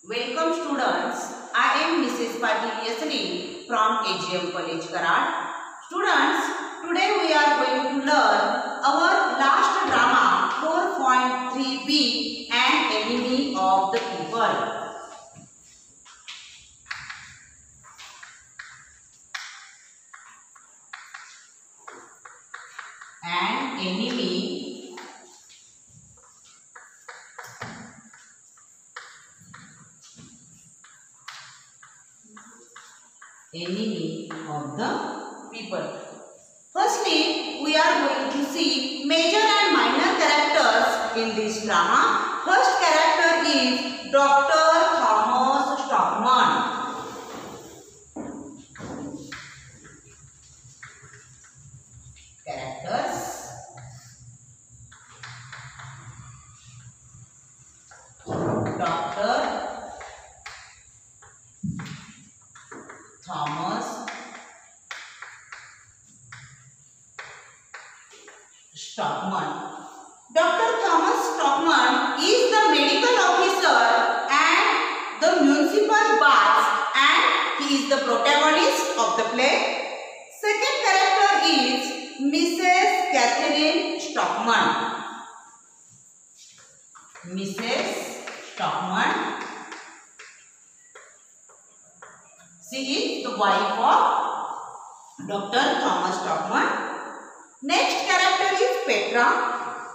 Welcome students. I am Mrs. Patil Yasmin from AGM College Karad. Students, today we are going to learn our last drama 4.3b An Enemy of the People. An enemy of the people. Firstly, we are going to see major and minor characters in this drama. First character is Dr. Thomas Stockman. Characters. Dr. Thomas Stockman. Dr. Thomas Stockman is the medical officer and the municipal boss, and he is the protagonist of the play. Second character is Mrs. Catherine Stockman. Mrs. Stockman. She is the wife of Dr. Thomas Stockman. Next character is Petra.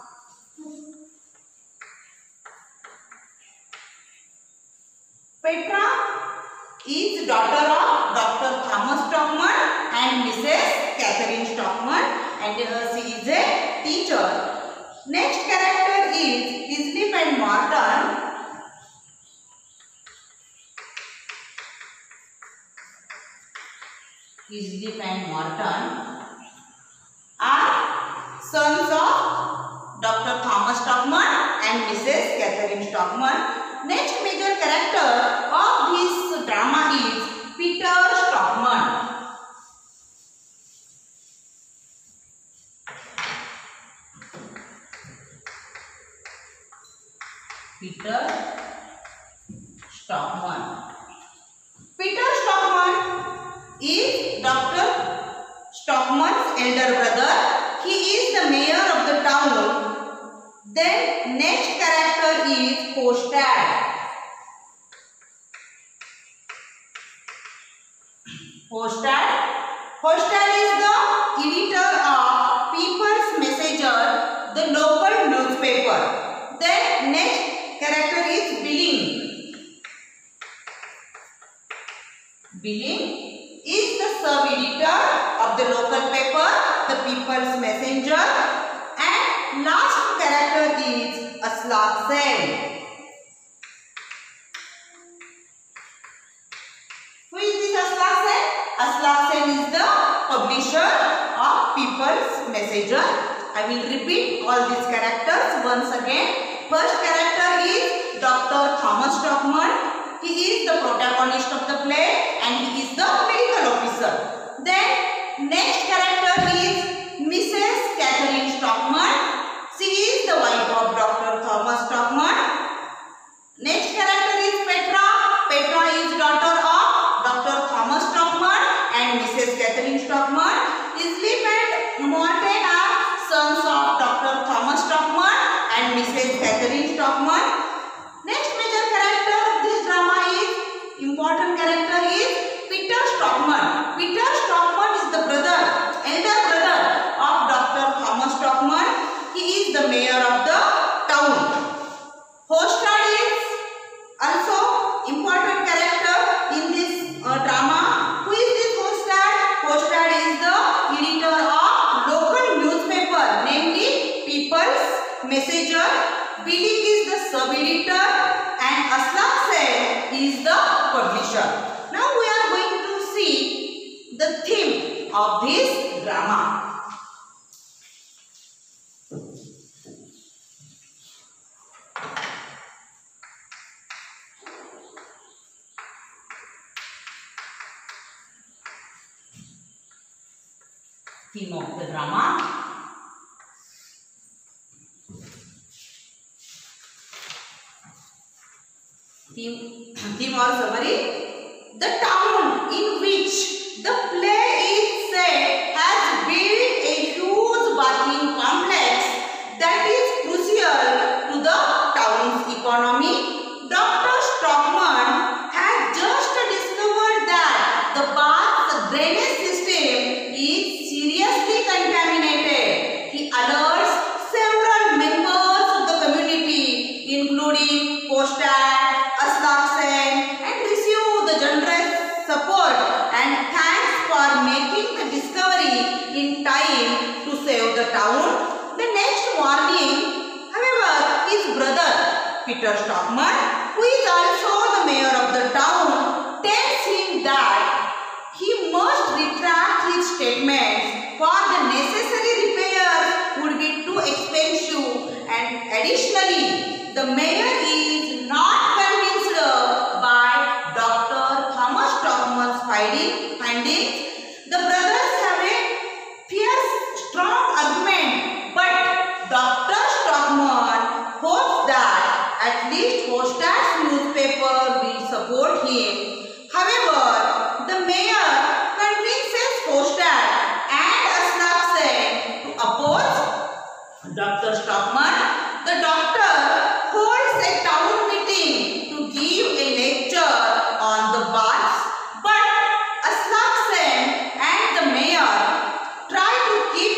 Petra is daughter of Dr. Thomas Stockman and Mrs. Catherine Stockman, and she is a teacher. Next character is Islip and Morton. Islip and Morton are sons of Dr. Thomas Stockman and Mrs. Catherine Stockman. Next major character of this drama is Peter Stockman. Peter Stockman. Peter Stockman is Dr. Stockman's elder brother. He is the mayor of the town. Then next character is Postad. Postad is the editor of People's Messenger, the local newspaper. Then next character is Billing. Billing is the sub-editor of the local paper, the People's Messenger. And last character is Aslak Sen. Who is this Aslak Sen? Aslak Sen is the publisher of People's Messenger. I will repeat all these characters once again. First character is Dr. Thomas Stockman. He is the protagonist of the play and he is the medical officer. Then next character is Mrs. Catherine Stockman. She is the wife of Dr. Thomas Stockman. Next character is Petra. Petra is daughter of Dr. Thomas Stockman and Mrs. Catherine Stockman. Islip and Morton are sons of Dr. Thomas Stockman and Mrs. Catherine Stockman. Next major character of this drama is, important character is Peter Stockman. Peter Stockman is the elder brother of Dr. Thomas Stockman. He is the mayor of the town. Postad is also important character in this drama. Who is this Postad? Postad is the editor of local newspaper, namely People's Messenger. Billing is the sub-editor and Aslak Sen is the publisher. Now we are going to see the theme of this drama. Theme of the drama. theme or summary. The town in which the play is set has built a huge bathing complex that is crucial to the town's economy. Dr. Stockman has just discovered that the bath's drainage system is seriously contaminated. He alerts several members of the community, including Postad, Aslak Sen, and receive the generous support and thanks for making the discovery in time to save the town. The next morning, however, his brother Peter Stockman, who is also the mayor of the town, tells him that he must retract his statements, for the necessary repairs would be too expensive, and additionally, the mayor is not convinced by Dr. Thomas Stockman's findings. The brothers have a fierce, strong argument, but Dr. Stockman hopes that at least Postad's newspaper will support him. However, the mayor convinces Postad and Aslak Sen to oppose Dr. Stockman. The doctor holds a town meeting to give a lecture on the baths, but Aslak Sen and the mayor try to keep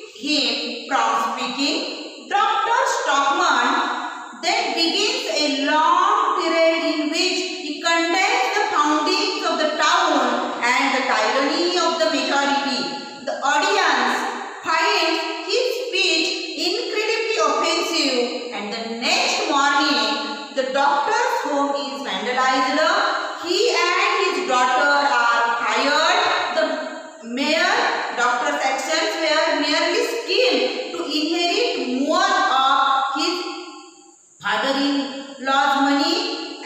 him from speaking. Dr. Stockman then begins a long tirade in which he condemns the foundings of the town and the tyranny of the majority. The audience finds his speech incredibly offensive, and the next morning the doctor's home is vandalized. He and his daughter are fired. The mayor, doctor's actions were merely skill to inherit more of his father-in-law's money,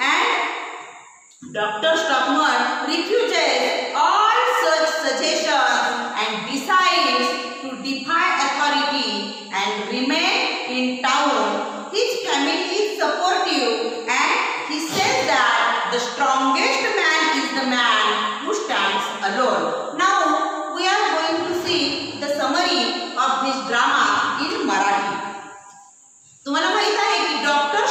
and Dr. Stockman refuses all such suggestions and decides to defy authority and remain in town. His family is supportive, and he says that the strongest man is the man who stands alone. Now we are going to see the summary of this drama in Marathi. तुम्हाला माहित आहे की doctor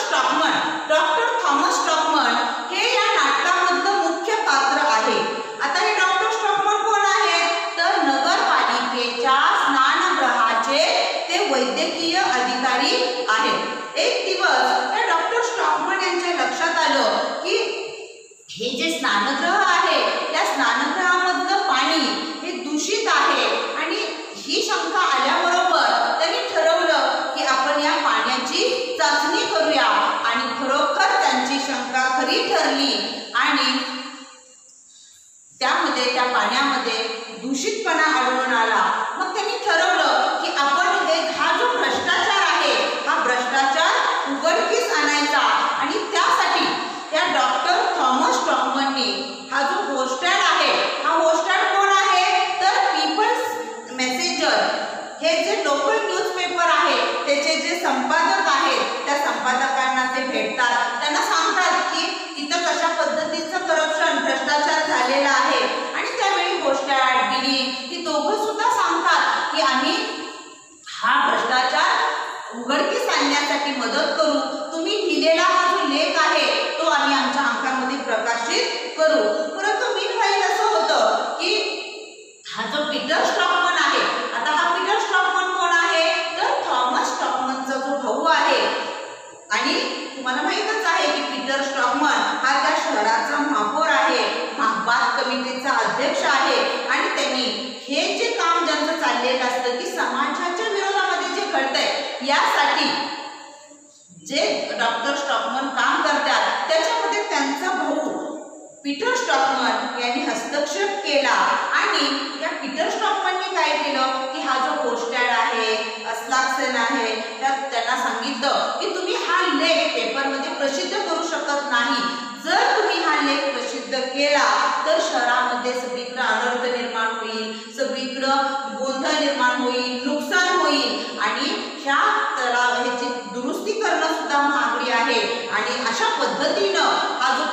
Thomas स्टॉकमन हे या नाटकामधलं मुख्य पात्र आहे. आता हे doctor स्टॉकमन कोण आहेत तर नगरपालिकेच्या स्नानगृहाचे ते वैद्यकीय अधिकारी आहेत. एक दिवस त्या डॉक्टर स्टॉकमन यांच्या लक्षात आलं की हे जे स्नानगृह आहे त्या स्नानगृहामधलं पाणी हे दूषित आहे, आणि ही शंका आल्याबरोबर त्यांनी ठरवलं की आपण या पाण्याची चाचणी करूया, आणि खरोखर त्यांची शंका खरी ठरली आणि त्यामध्ये त्या पाण्यामध्ये दूषितपणा आढळून आला. मग त्यांनी ठरवलं की आपण हा जो भ्रष्टाचार आहे हा भ्रष्टाचार उघडकीस आणायचा, आणि त्यासाठी त्या डॉक्टर थॉमस स्टॉकमननी हा जो पोस्टॅड आहे, हा पोस्टॅड कोण आहे तर पीपल्स मेसेंजर, हे जे लोकल न्यूजपेपर आहे त्याचे जे संपादक आहेत त्या संपादकांना ते भेटतात, त्यांना सांगतात की इथं कशा पद्धतीचं करप्शन भ्रष्टाचार झालेला आहे, आणि त्यावेळी पोस्टॅड बिली ही दोघं सुद्धा सांगतात की आम्ही हा भ्रष्टाचार उघडकीस आणण्यासाठी मदत करू. तुम्ही लिहिलेला हा जो लेख आहे तो आम्ही आमच्या अंकामध्ये प्रकाशित करू. परंतु मीनवाईल असं होतं की हा जो पीटर स्टॉकमन आहे, आता हा पीटर स्टॉकमन कोण आहे तर थॉमस स्टॉकमनचा जो भाऊ आहे, आणि तुम्हाला माहीतच आहे की पीटर स्टॉकमन हा त्या शहराचा महापौर आहे, बाथ कमिटीचा अध्यक्ष आहे, आणि त्यांनी हे जे काम ज्यांचं चाललेलं असतं की समाजाच्या विरोधामध्ये जे घडतंय यासाठी जे डॉक्टर स्टॉकमन काम करतात त्याच्यामध्ये त्यांचा भाऊ पीटर स्टॉकमन यांनी हस्तक्षेप केला, आणि या पीटर स्टॉकमनने काय केलं की हा जो पोस्टॅड आहे, अस्लाक सेन आहे, त्यांना सांगितलं की तुम्ही हा लेख पेपरमध्ये प्रसिद्ध करू शकत नाही. जर तुम्ही हा लेख प्रसिद्ध केला तर शहरामध्ये सगळीकडे अनर्थ निर्माण होईल, सगळीकडे गोंधळ निर्माण होईल, नुकसान होईल, आणि ह्या तलावाची दुरुस्ती करणं सुद्धा महागडी आहे, आणि अशा पद्धतीनं हा जो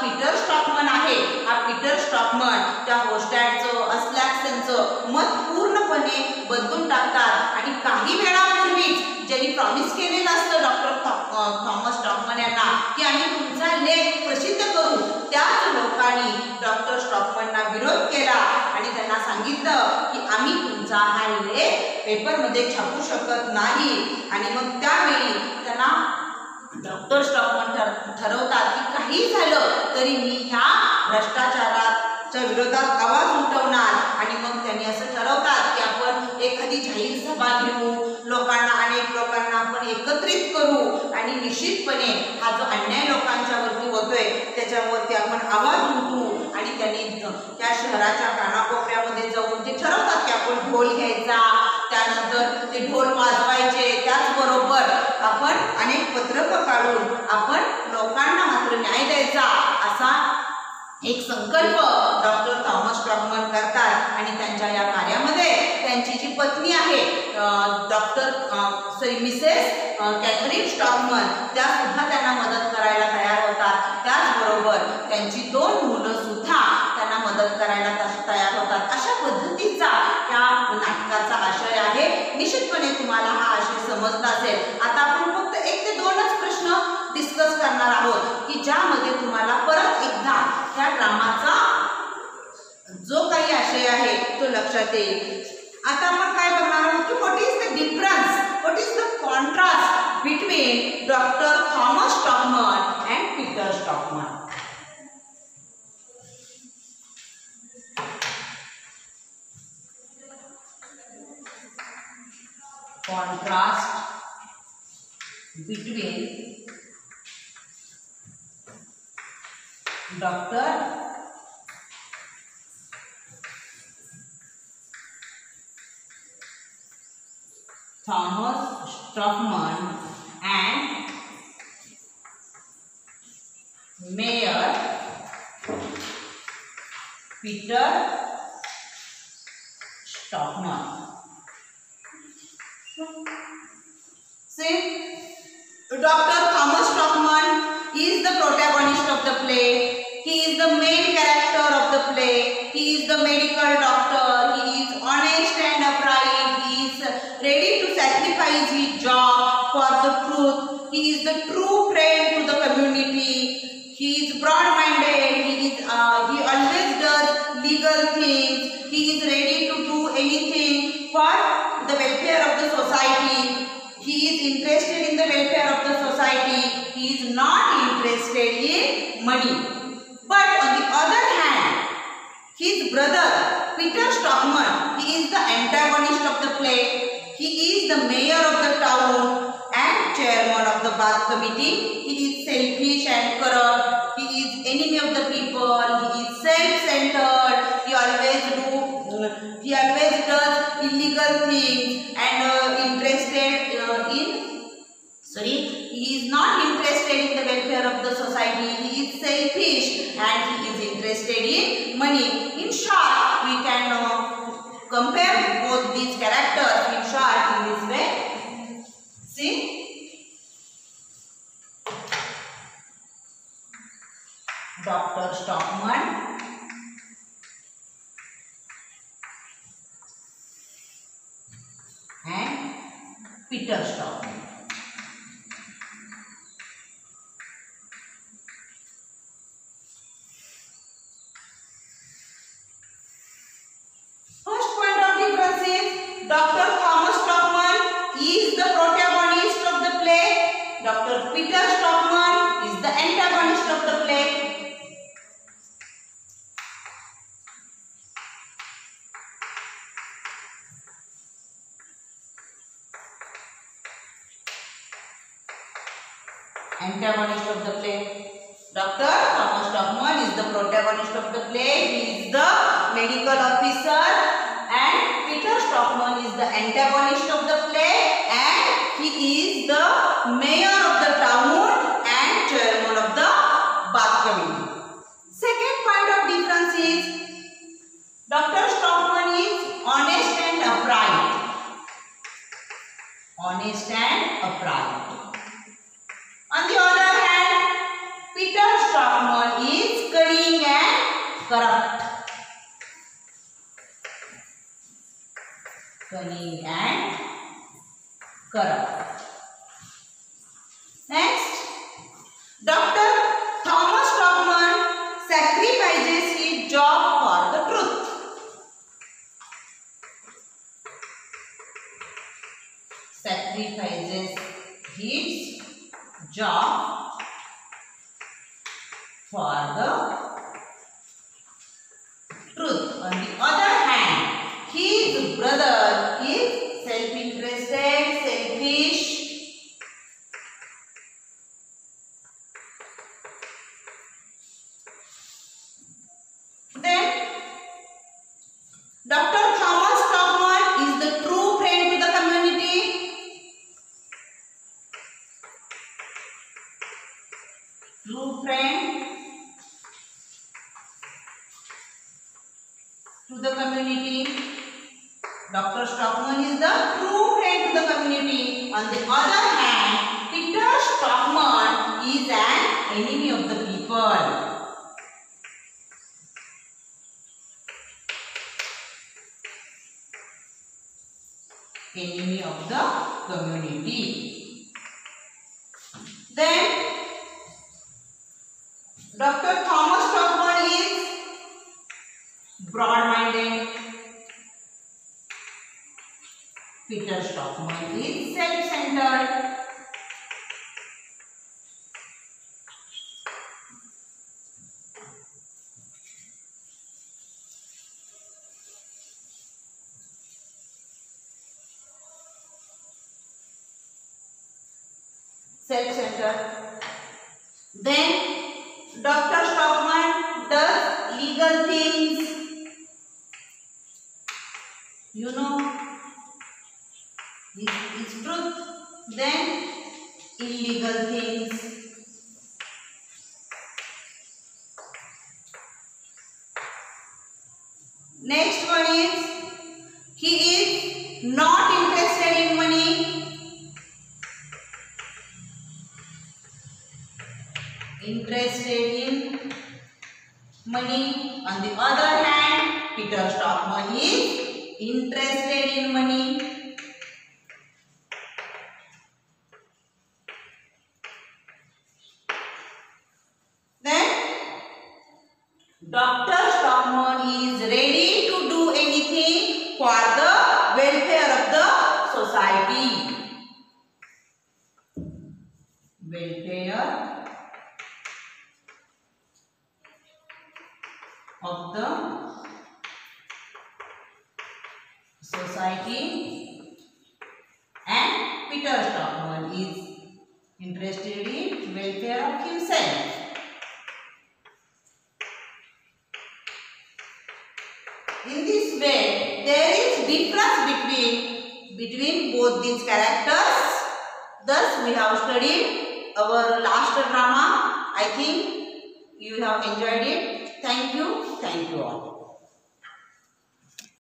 बदलून टाकतात आणि काही वेळापूर्वीच ज्यांनी प्रॉमिस केलेलं असतं डॉक्टर थॉमस स्टॉकमन यांना की आम्ही तुमचा लेख प्रसिद्ध करू, त्याच लोकांनी डॉक्टर स्टॉकमनना विरोध केला आणि त्यांना सांगितलं की आम्ही तुमचा हा लेख पेपरमध्ये छापू शकत नाही. आणि मग त्यावेळी त्यांना डॉक्टर स्टॉकमन ठरवतात की काही झालं तरी मी ह्या भ्रष्टाचाराच्या विरोधात आवाज उठवणार. आणि मग त्यांनी असं ठरवतात की आपण एखादी जाहीर सभा घेऊ, अनेक लोकांना आपण एकत्रित करू आणि निश्चितपणे हा जो अन्याय लोकांच्या वरती होतोय त्याच्यावरती आपण आवाज उठवू. आणि त्यांनी त्या शहराच्या कानाकोपऱ्यामध्ये जाऊन ते ठरवतात की आपण ढोल घ्यायचा, त्यानंतर ते ढोल वाजवायचे, त्याचबरोबर आपण अनेक पत्रकं काढून आपण लोकांना मात्र न्याय द्यायचा असा एक संकल्प डॉक्टर थॉमस स्टॉकमन करतात. आणि त्यांच्या या कार्यामध्ये त्यांची जी पत्नी आहे मिसेस कॅथरीन स्टॉकमन त्या सुद्धा त्यांना मदत करायला तयार होतात. त्याचबरोबर त्यांची 2 मुलं सुद्धा त्यांना मदत करायला तयार होतात. अशा पद्धतीचा या नाटकाचा आशय आहे. निश्चितपणे तुम्हाला हा आशय समजला असेल. आता आपण फक्त 1 ते 2च प्रश्न डिस्कस करणार आहोत की ज्यामध्ये तुम्हाला परत एकदा ह्या ड्रामाचा जो काही आशय आहे तो लक्षात येईल. आता आपण काय बघणार आहोत की what is the difference, what is the contrast between doctor Thomas Stockmann and Peter Stockmann. Contrast between Dr. Thomas Stockmann and Mayor Peter Stockmann. See, Dr. Thomas Stockmann is the protagonist of the play. He is the main character of the play. He is the medical doctor. He is honest and upright. He is ready to sacrifice his job for the truth. He is the true friend to the community. He is broad-minded. He always does legal things. He is ready to do anything for the welfare of the society. He is interested in the welfare of the society. He is not interested in money. But on the other hand, his brother Peter Stockmann, he is the antagonist of the play. He is the mayor of the town and chairman of the bath committee. He is selfish and corrupt. He is enemy of the people. He is self-centered. He always does illegal things and he is not interested in the welfare of the society. He is selfish and he is interested in money. In short, we can compare both these characters in short in this way. See, Dr. Stockmann and Peter Stockmann. First point of difference is Dr. Thomas Stockmann is the protagonist of the play. Dr. Peter Stockmann is the antagonist of the play. Antagonist of the play. Dr. Thomas Stockmann is the protagonist of the play. He is the medical officer and Peter Stockmann is the antagonist of the play and he is the mayor of the town and chairman of the bath committee. Second point of difference is Dr. Stockmann is honest and upright. Honest and upright. On the other hand, Peter Stockmann is cunning and corrupt. cunning and corrupt. Next, Dr. Thomas Stockman sacrifices his job for the truth. Sacrifices his job for the truth. On the other hand, his brother is self-interested, selfish. Then, Dr. Thomas Stockman is the true friend to the community. True friend to the community. Dr. Stockman is the true friend to the community. On the other hand, Peter Stockman is an enemy of the people. Enemy of the community. Then, Dr. Thomas Stockman is broad-minded. Peter Stockman is self-centered. Self-centered. Then, Dr. Stockman does legal things. You know, is truth. Then, illegal things. Next one is, he is not interested in money. Interested in money. On the other hand, Peter Stockman is interested in money. Then, Dr. Stockman is ready to do anything for the welfare of the society. Welfare of the society, and Peter Stockman is interested in welfare of himself. In this way, there is difference between both these characters. Thus, we have studied our last drama. I think you have enjoyed it. Thank you all.